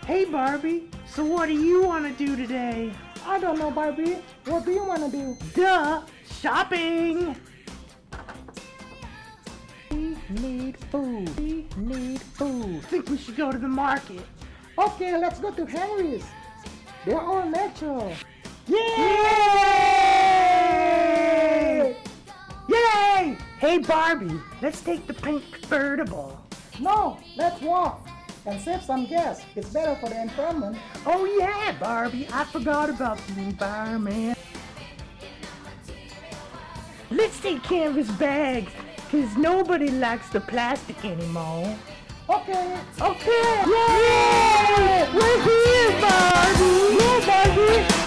Hey Barbie, so what do you want to do today? I don't know, Barbie. What do you want to do? Duh! Shopping! We need food. We need food. Think we should go to the market. Okay, let's go to Henry's. They're all natural. Yay! Yay! Hey Barbie, let's take the pink convertible. No, let's walk and save some gas. It's better for the environment. Oh yeah, Barbie, I forgot about the environment. Let's take canvas bags, cause nobody likes the plastic anymore. Okay. Okay! Yay! We're here, Barbie! Yeah, Barbie.